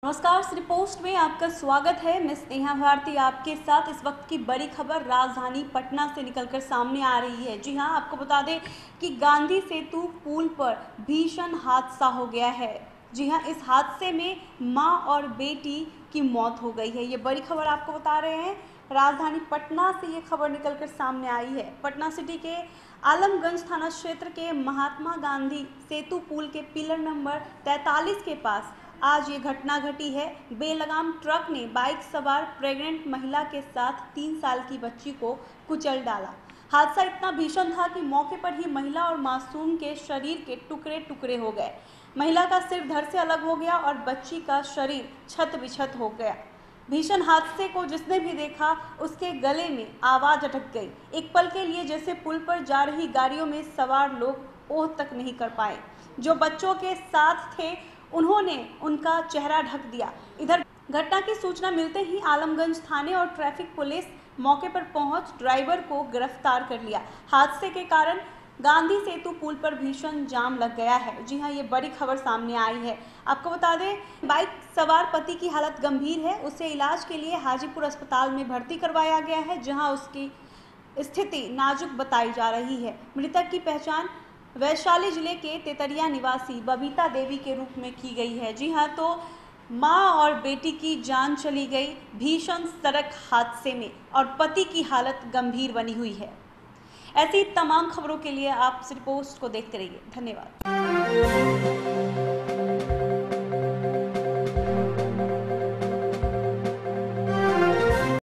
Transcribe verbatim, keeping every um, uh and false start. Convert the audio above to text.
नमस्कार, श्री पोस्ट में आपका स्वागत है। मैं स्नेहा भारती आपके साथ। इस वक्त की बड़ी खबर राजधानी पटना से निकलकर सामने आ रही है। जी हां, आपको बता दें कि गांधी सेतु पुल पर भीषण हादसा हो गया है। जी हां, इस हादसे में मां और बेटी की मौत हो गई है। ये बड़ी खबर आपको बता रहे हैं। राजधानी पटना से ये खबर निकलकर सामने आई है। पटना सिटी के आलमगंज थाना क्षेत्र के महात्मा गांधी सेतु पुल के पिलर नंबर तैंतालीस के पास आज ये घटना घटी है। बेलगाम ट्रक ने बाइक सवार प्रेग्नेंट महिला के साथ तीन साल की बच्ची को कुचल डाला। हादसा इतना भीषण था कि मौके पर ही महिला और मासूम के शरीर के टुकड़े टुकड़े हो गए। महिला का सिर धड़ से अलग हो गया और बच्ची का शरीर छत बिछत हो गया। भीषण हादसे को जिसने भी देखा उसके गले में आवाज अटक गई। एक पल के लिए जैसे पुल पर जा रही गाड़ियों में सवार लोग ओह तक नहीं कर पाए। जो बच्चों के साथ थे उन्होंने उनका चेहरा ढक दिया। इधर घटना की सूचना मिलते ही आलमगंज थाने और ट्रैफिक पुलिस मौके पर पहुंच ड्राइवर को गिरफ्तार कर लिया। हादसे के कारण गांधी सेतु पुल पर भीषण जाम लग गया है। जी हां, ये बड़ी खबर सामने आई है। आपको बता दें, बाइक सवार पति की हालत गंभीर है। उसे इलाज के लिए हाजीपुर अस्पताल में भर्ती करवाया गया है, जहां उसकी स्थिति नाजुक बताई जा रही है। मृतक की पहचान वैशाली जिले के तेतरिया निवासी बबीता देवी के रूप में की गई है। जी हां, तो मां और बेटी की जान चली गई भीषण सड़क हादसे में और पति की हालत गंभीर बनी हुई है। ऐसी तमाम खबरों के लिए आप सिर्फ पोस्ट को देखते रहिए। धन्यवाद।